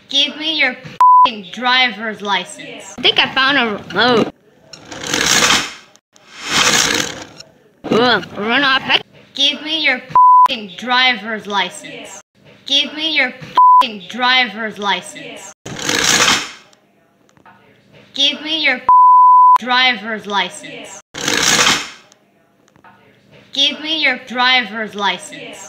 Give me your f***ing driver's license. I think I found a remote. Run off. Give me your f***ing driver's license. Give me your f***ing driver's license. Give me your driver's license. Give me your driver's license.